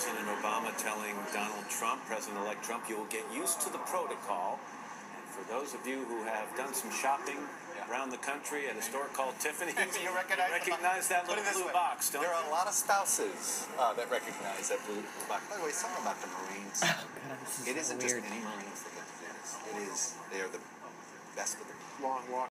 President Obama telling Donald Trump, President-elect Trump, you will get used to the protocol. And for those of you who have done some shopping around the country at a store called Tiffany's, you recognize that little blue box, don't you? There are a lot of spouses that recognize that blue box. By the way, something about the Marines. Oh, God, this is It so isn't weird. just any Marines that get to do this. They are the best of the Long walk.